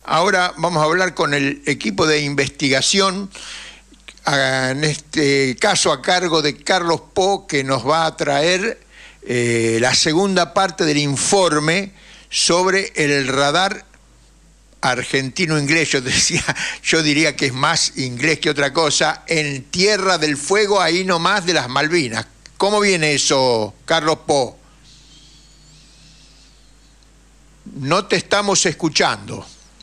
Ahora vamos a hablar con el equipo de investigación, en este caso a cargo de Carlos Po, que nos va a traer la segunda parte del informe sobre el radar argentino-inglés. Yo diría que es más inglés que otra cosa, en Tierra del Fuego, ahí nomás de las Malvinas. ¿Cómo viene eso, Carlos Po? No te estamos escuchando.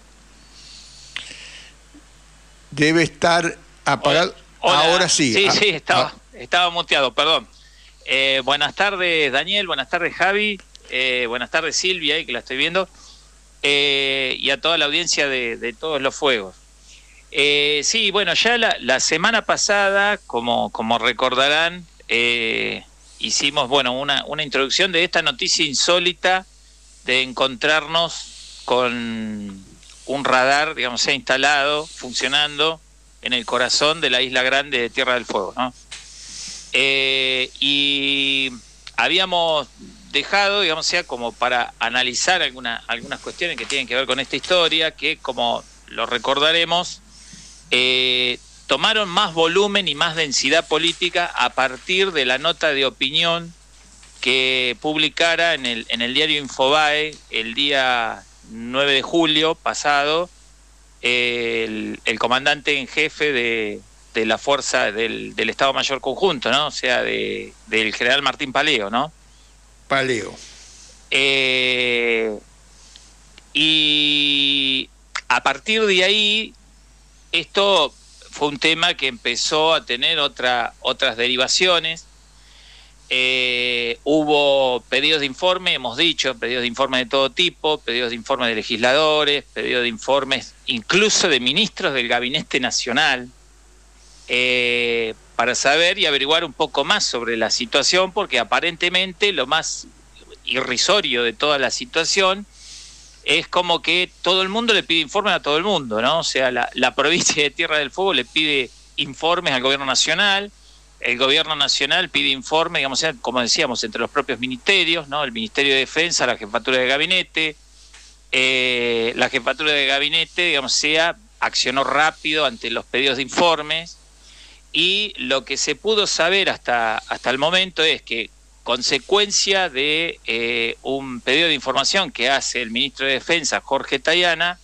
Debe estar apagado. Hola. Ahora sí. Sí, estaba muteado, perdón. Buenas tardes, Daniel, buenas tardes, Javi, buenas tardes, Silvia, que la estoy viendo, y a toda la audiencia de Todos los Fuegos. Sí, bueno, ya la semana pasada, como recordarán, hicimos una introducción de esta noticia insólita de encontrarnos con un radar, digamos, se ha instalado, funcionando en el corazón de la Isla Grande de Tierra del Fuego, ¿no? Y habíamos dejado, digamos, como para analizar algunas cuestiones que tienen que ver con esta historia, que, como lo recordaremos, tomaron más volumen y más densidad política a partir de la nota de opinión que publicara en el diario Infobae el día 9 de julio pasado el comandante en jefe de la fuerza del Estado Mayor Conjunto, ¿no? O sea, del general Martín Paleo, ¿no? Paleo. Y a partir de ahí, esto fue un tema que empezó a tener otras derivaciones. Hubo pedidos de informe, hemos dicho, pedidos de informe de todo tipo, pedidos de informe de legisladores, pedidos de informes incluso de ministros del Gabinete Nacional, para saber y averiguar un poco más sobre la situación, porque aparentemente lo más irrisorio de toda la situación es como que todo el mundo le pide informes a todo el mundo, ¿no? O sea, la provincia de Tierra del Fuego le pide informes al gobierno nacional. El gobierno nacional pide informe, digamos, como decíamos, entre los propios ministerios, ¿no? El Ministerio de Defensa, la Jefatura de Gabinete. La Jefatura de Gabinete, digamos, accionó rápido ante los pedidos de informes, y lo que se pudo saber hasta el momento es que, consecuencia de un pedido de información que hace el ministro de Defensa, Jorge Tayana,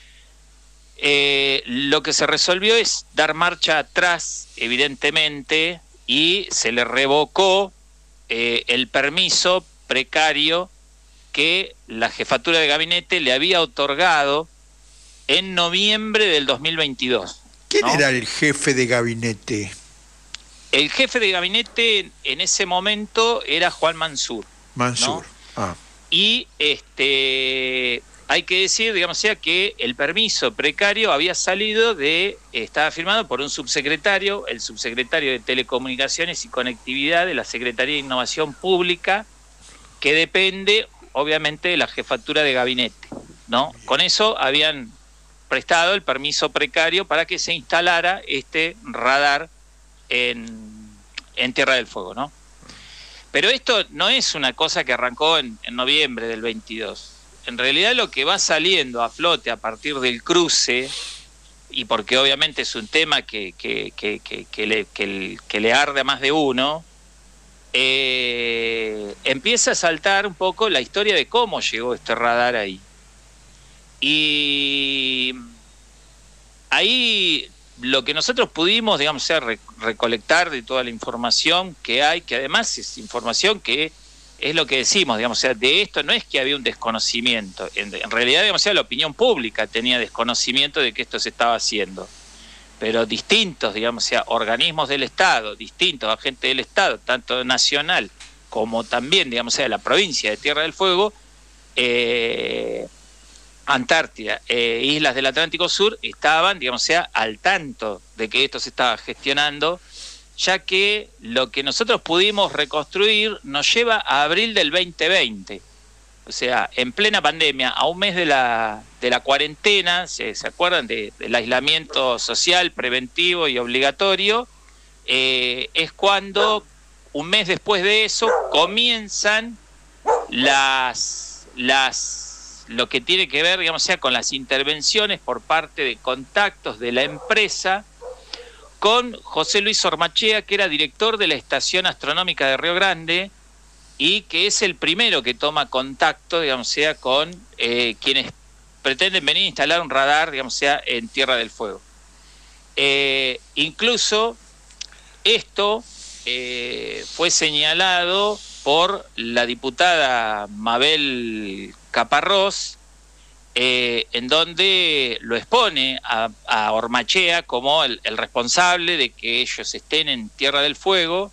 lo que se resolvió es dar marcha atrás, evidentemente, y se le revocó el permiso precario que la Jefatura de Gabinete le había otorgado en noviembre del 2022. ¿Quién ¿no? era el jefe de gabinete? El jefe de gabinete en ese momento era Juan Mansur. Mansur. ¿no? Y hay que decir, digamos, que el permiso precario había salido estaba firmado por un subsecretario, el subsecretario de Telecomunicaciones y Conectividad de la Secretaría de Innovación Pública, que depende, obviamente, de la Jefatura de Gabinete, ¿no? Con eso habían prestado el permiso precario para que se instalara este radar en Tierra del Fuego, ¿no? Pero esto no es una cosa que arrancó en noviembre del 22. En realidad lo que va saliendo a flote a partir del cruce, y porque obviamente es un tema que le arde a más de uno, empieza a saltar un poco la historia de cómo llegó este radar ahí. Y ahí lo que nosotros pudimos, digamos, recolectar de toda la información que hay, que además es información que es lo que decimos, digamos, de esto no es que había un desconocimiento, en realidad, digamos, la opinión pública tenía desconocimiento de que esto se estaba haciendo, pero distintos, digamos, organismos del Estado, distintos agentes del Estado, tanto nacional como también, digamos, de la provincia de Tierra del Fuego, Antártida, islas del Atlántico Sur, estaban, digamos, al tanto de que esto se estaba gestionando, ya que lo que nosotros pudimos reconstruir nos lleva a abril del 2020. O sea, en plena pandemia, a un mes de la cuarentena, ¿se acuerdan? Del aislamiento social, preventivo y obligatorio, es cuando, un mes después de eso, comienzan las lo que tiene que ver, digamos, con las intervenciones por parte de contactos de la empresa con José Luis Ormachea, que era director de la Estación Astronómica de Río Grande y que es el primero que toma contacto, digamos, con quienes pretenden venir a instalar un radar, digamos, en Tierra del Fuego. Incluso esto fue señalado por la diputada Mabel Caparrós, en donde lo expone a Ormachea como el responsable de que ellos estén en Tierra del Fuego,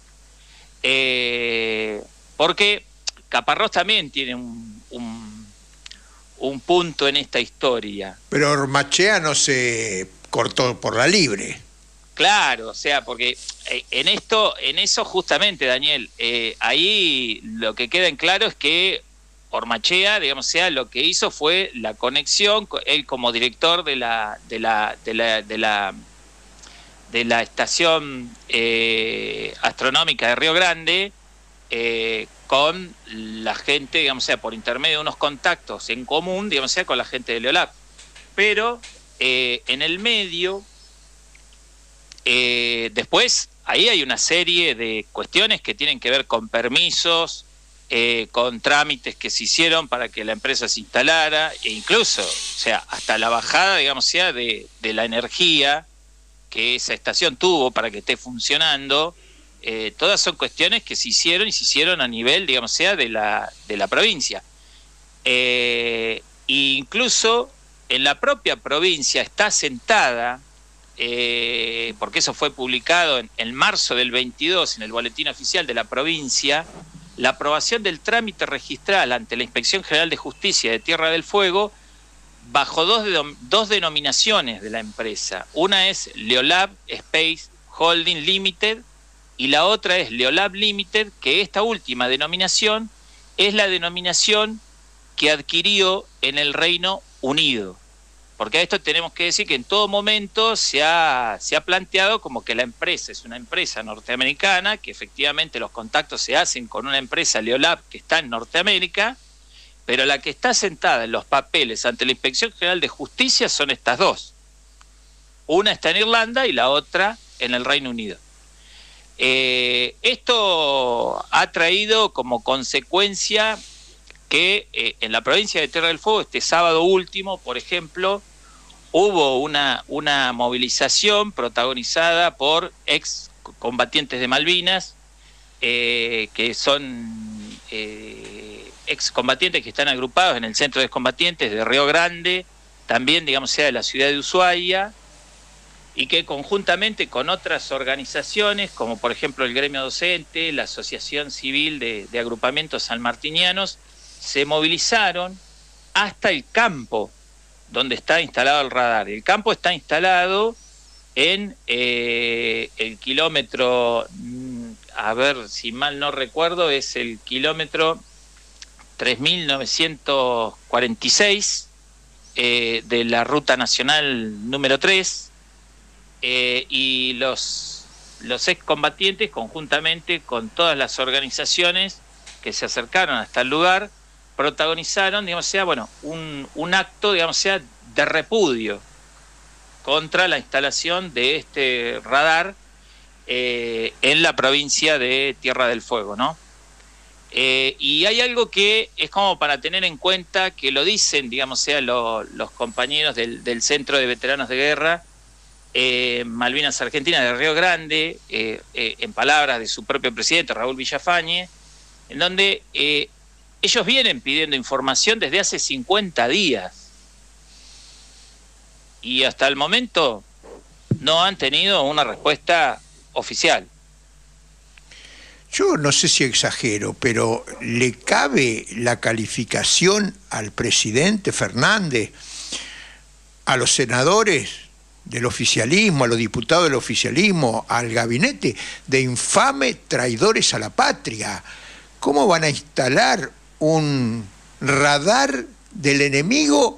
porque Caparrós también tiene un punto en esta historia. Pero Ormachea no se cortó por la libre. Claro, o sea, porque en eso justamente, Daniel, ahí lo que queda en claro es que Ormachea, digamos, lo que hizo fue la conexión, él como director de la estación astronómica de Río Grande, con la gente, digamos, por intermedio de unos contactos en común, digamos, con la gente de Leolab. Pero en el medio, después, ahí hay una serie de cuestiones que tienen que ver con permisos, con trámites que se hicieron para que la empresa se instalara, e incluso, o sea, hasta la bajada, digamos, de la energía que esa estación tuvo para que esté funcionando. Todas son cuestiones que se hicieron y se hicieron a nivel, digamos, de la provincia. Incluso en la propia provincia está sentada, porque eso fue publicado en marzo del 22 en el Boletín Oficial de la provincia, la aprobación del trámite registral ante la Inspección General de Justicia de Tierra del Fuego bajo dos denominaciones de la empresa. Una es Leolab Space Holding Limited y la otra es Leolab Limited, que esta última denominación es la denominación que adquirió en el Reino Unido. Porque a esto tenemos que decir que en todo momento se ha planteado como que la empresa es una empresa norteamericana, que efectivamente los contactos se hacen con una empresa Leolab que está en Norteamérica, pero la que está sentada en los papeles ante la Inspección General de Justicia son estas dos. Una está en Irlanda y la otra en el Reino Unido. Esto ha traído como consecuencia que en la provincia de Tierra del Fuego, este sábado último, por ejemplo, hubo una movilización protagonizada por ex combatientes de Malvinas, que son ex combatientes que están agrupados en el Centro de Excombatientes de Río Grande, también, digamos, de la ciudad de Ushuaia, y que conjuntamente con otras organizaciones, como por ejemplo el Gremio Docente, la Asociación Civil de Agrupamientos Sanmartinianos, se movilizaron hasta el campo donde está instalado el radar. El campo está instalado en el kilómetro, a ver si mal no recuerdo, es el kilómetro 3946 de la Ruta Nacional número 3, y los excombatientes, conjuntamente con todas las organizaciones que se acercaron hasta el lugar, protagonizaron, digamos, un acto, digamos, de repudio contra la instalación de este radar en la provincia de Tierra del Fuego, ¿no? Y hay algo que es como para tener en cuenta, que lo dicen, digamos, los compañeros del Centro de Veteranos de Guerra, Malvinas Argentinas de Río Grande, en palabras de su propio presidente, Raúl Villafañe, en donde ellos vienen pidiendo información desde hace 50 días y hasta el momento no han tenido una respuesta oficial. Yo no sé si exagero, pero ¿le cabe la calificación al presidente Fernández, a los senadores del oficialismo, a los diputados del oficialismo, al gabinete, de infame traidores a la patria? ¿Cómo van a instalar un radar del enemigo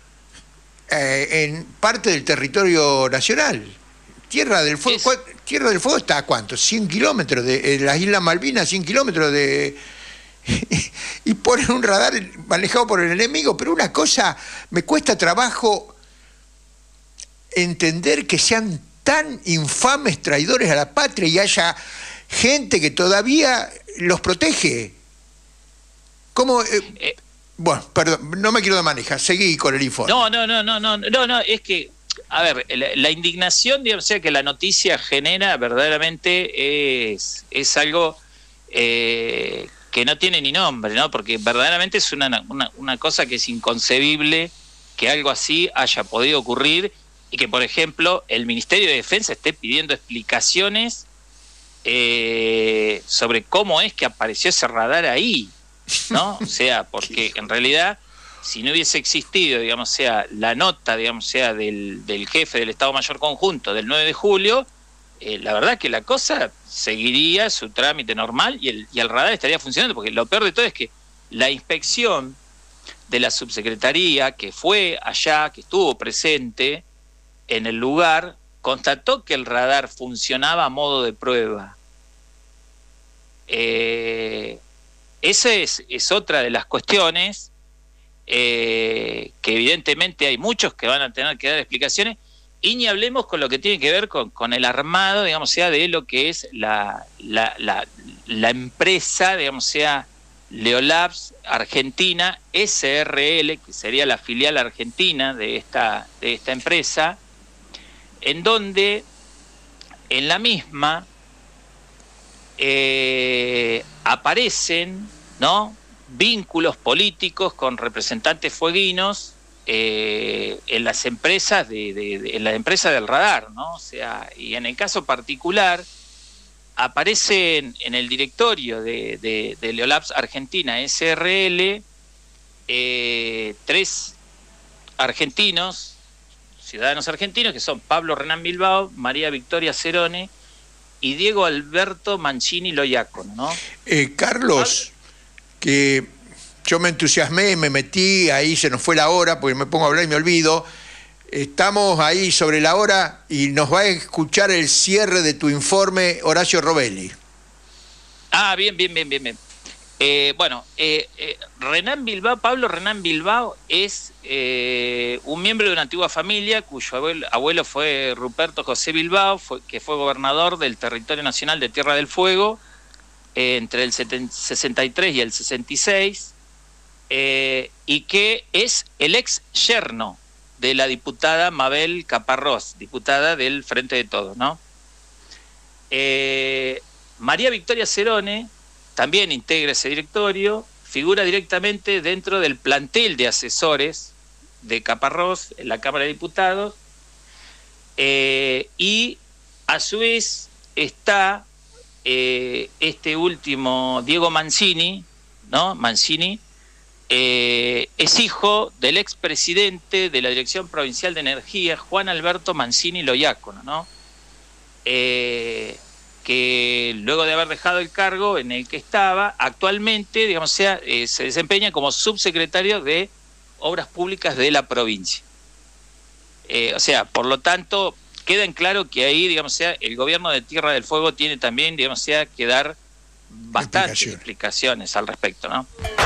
en parte del territorio nacional? Tierra del Fuego está a ¿cuánto? 100 kilómetros de las Islas Malvinas, 100 kilómetros de y ponen un radar manejado por el enemigo, pero una cosa, me cuesta trabajo entender que sean tan infames traidores a la patria y haya gente que todavía los protege. ¿Cómo? Bueno, perdón, no me quiero manejar, seguí con el informe. No, es que, a ver, la indignación, digamos, o sea, que la noticia genera verdaderamente es algo que no tiene ni nombre, ¿no? Porque verdaderamente es una cosa que es inconcebible que algo así haya podido ocurrir y que, por ejemplo, el Ministerio de Defensa esté pidiendo explicaciones sobre cómo es que apareció ese radar ahí, ¿no? O sea, porque en realidad, si no hubiese existido, digamos, o sea, la nota, digamos, o sea, del jefe del Estado Mayor Conjunto del 9 de julio, la verdad que la cosa seguiría su trámite normal y el radar estaría funcionando, porque lo peor de todo es que la inspección de la subsecretaría que fue allá, que estuvo presente en el lugar, constató que el radar funcionaba a modo de prueba. Esa es otra de las cuestiones que evidentemente hay muchos que van a tener que dar explicaciones, y ni hablemos con lo que tiene que ver con el armado, digamos, sea de lo que es la empresa, digamos, sea Leolabs Argentina SRL, que sería la filial argentina de esta empresa, en donde en la misma aparecen, ¿no?, vínculos políticos con representantes fueguinos en las empresas en la empresa del radar, ¿no? O sea, y en el caso particular aparecen en el directorio de Leolabs Argentina SRL 3 argentinos, ciudadanos argentinos, que son Pablo Renán Bilbao, María Victoria Cerone y Diego Alberto Mancini Loiacono, ¿no? Carlos, que yo me entusiasmé, me metí, ahí se nos fue la hora, porque me pongo a hablar y me olvido. Estamos ahí sobre la hora y nos va a escuchar el cierre de tu informe Horacio Robelli. Ah, bien. Renán Bilbao, Pablo Renán Bilbao es un miembro de una antigua familia cuyo abuelo fue Ruperto José Bilbao, que fue gobernador del territorio nacional de Tierra del Fuego entre el 63 y el 66, y que es el ex yerno de la diputada Mabel Caparrós, diputada del Frente de Todos, ¿no? María Victoria Cerone también integra ese directorio, figura directamente dentro del plantel de asesores de Caparrós en la Cámara de Diputados, y a su vez está este último, Diego Mancini, ¿no? Mancini es hijo del expresidente de la Dirección Provincial de Energía, Juan Alberto Mancini Loiacono, ¿no? Que luego de haber dejado el cargo en el que estaba, actualmente, digamos, se desempeña como subsecretario de Obras Públicas de la provincia. O sea, por lo tanto, queda en claro que ahí, digamos, el gobierno de Tierra del Fuego tiene también, digamos, que dar bastantes explicaciones al respecto, ¿no?